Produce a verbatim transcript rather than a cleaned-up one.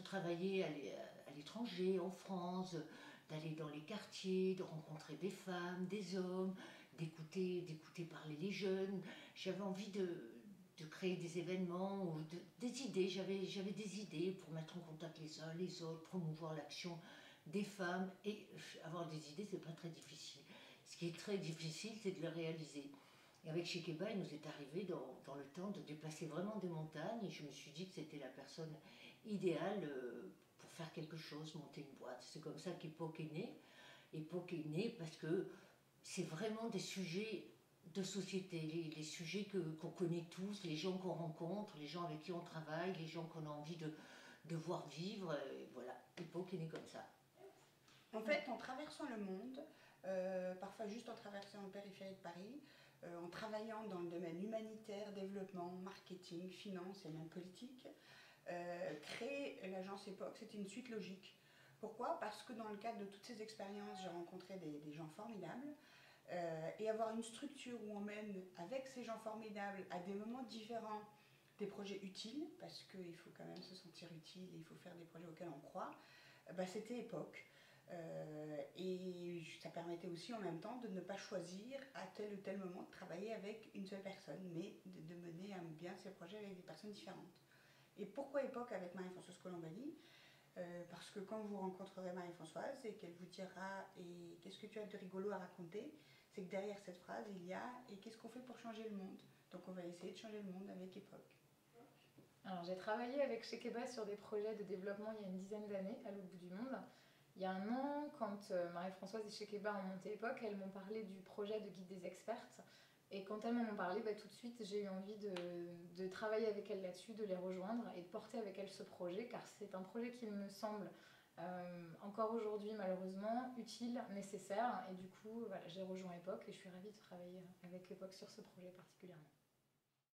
travailler à l'étranger, en France, d'aller dans les quartiers, de rencontrer des femmes, des hommes, d'écouter d'écouter parler les jeunes. J'avais envie de, de créer des événements, ou de, des idées. J'avais j'avais des idées pour mettre en contact les uns les autres, promouvoir l'action des femmes. Et avoir des idées, c'est pas très difficile. Ce qui est très difficile, c'est de les réaliser. Et avec Shekeba, il nous est arrivé dans, dans le temps de déplacer vraiment des montagnes, et je me suis dit que c'était la personne idéale euh, pour faire quelque chose, monter une boîte. C'est comme ça qu'Epoch est née. Epoch est née parce que c'est vraiment des sujets de société, les, les sujets que, qu'on connaît tous, les gens qu'on rencontre, les gens avec qui on travaille, les gens qu'on a envie de, de voir vivre. Et voilà, Epoch est née comme ça. En fait, en traversant le monde, euh, parfois juste en traversant la périphérie de Paris, euh, en travaillant dans le domaine humanitaire, développement, marketing, finance et même politique, euh, créer l'agence Epoch, c'était une suite logique. Pourquoi? Parce que dans le cadre de toutes ces expériences, j'ai rencontré des, des gens formidables, euh, et avoir une structure où on mène avec ces gens formidables à des moments différents des projets utiles, parce qu'il faut quand même se sentir utile et il faut faire des projets auxquels on croit, bah, c'était Epoch. Euh, et ça permettait aussi en même temps de ne pas choisir à tel ou tel moment de travailler avec une seule personne, mais de, de mener à bien ces projets avec des personnes différentes. Et pourquoi Epoch avec Marie-Françoise Colombani? euh, Parce que quand vous rencontrerez Marie-Françoise et qu'elle vous dira « et qu'est-ce que tu as de rigolo à raconter ?» c'est que derrière cette phrase il y a « et qu'est-ce qu'on fait pour changer le monde ?» Donc on va essayer de changer le monde avec Epoch. Alors j'ai travaillé avec Shekeba sur des projets de développement il y a une dizaine d'années à l'autre bout du monde. Il y a un an, quand Marie-Françoise et Shekeba ont monté Epoch, elles m'ont parlé du projet de guide des expertes. Et quand elles m'en ont parlé, bah, tout de suite j'ai eu envie de, de travailler avec elles là-dessus, de les rejoindre et de porter avec elles ce projet, car c'est un projet qui me semble euh, encore aujourd'hui malheureusement utile, nécessaire. Et du coup voilà, j'ai rejoint Epoch et je suis ravie de travailler avec Epoch sur ce projet particulièrement.